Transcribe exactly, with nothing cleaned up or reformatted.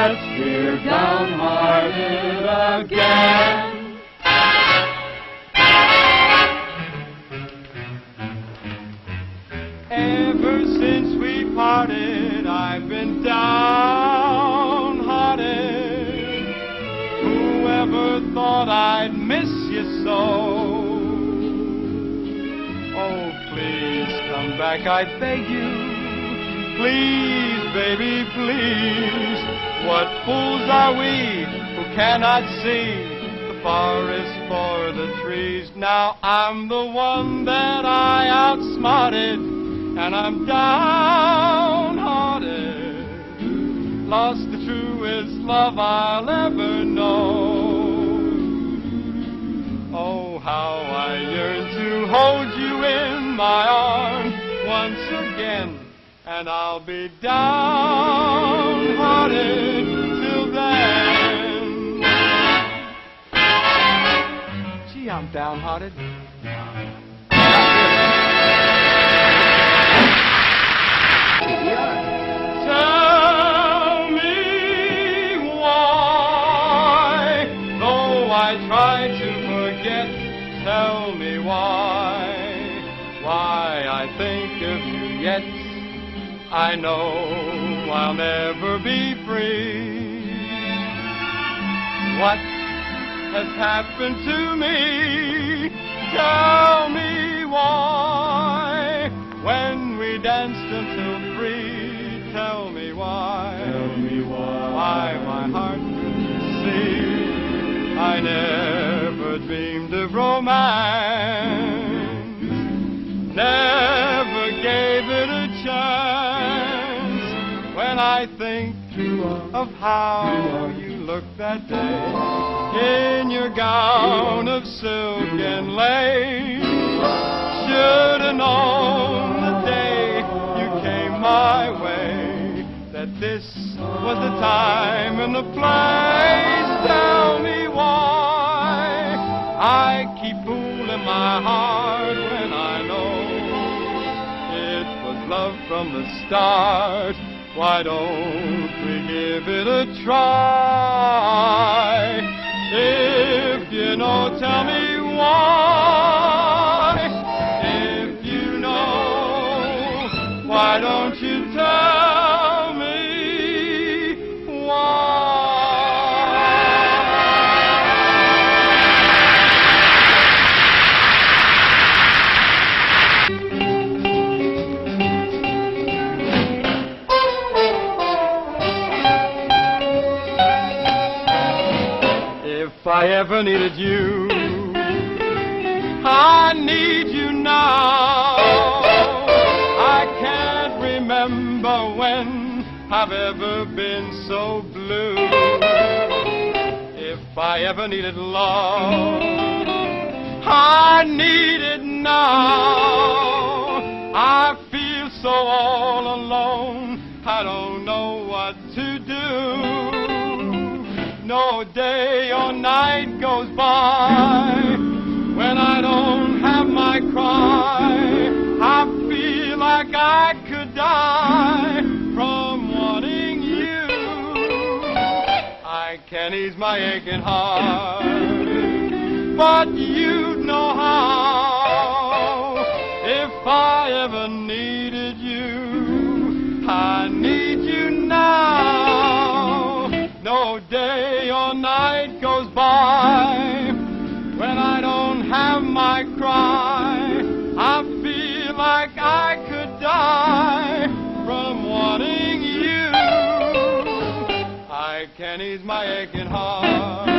yes, we're downhearted again. Ever since we parted, I've been downhearted. Whoever thought I'd miss you so? Oh, please come back, I beg you. Please, baby, please. What fools are we who cannot see the forest for the trees? Now I'm the one that I outsmarted, and I'm downhearted. Lost the truest love I'll ever know. Oh, how I yearn to hold you in my arms once again, and I'll be downhearted till then. Gee, I'm downhearted. Tell me why, though I try to forget, tell me why, why I think of you yet. I know I'll never be free. What has happened to me? Tell me why. When we danced until three, tell me why. Tell me why. Why my heart couldn't see. I never dreamed of romance. Never gave it a chance. When I think of how you looked that day in your gown of silk and lace, should have known the day you came my way that this was the time and the place. Tell me why I keep fooling my heart when I know it was love from the start. Why don't we give it a try? If you know, tell me why. If you know, why don't you tell me why? If I ever needed you, I need you now. I can't remember when I've ever been so blue. If I ever needed love, I need it now. I feel so all alone, I don't know what to do. No day or night goes by when I don't have my cry. I feel like I could die from wanting you. I can ease my aching heart, but you'd know how. If I ever needed you, I need you now. No day or night goes by when I don't have my cry. I feel like I could die from wanting you. I can ease my aching heart,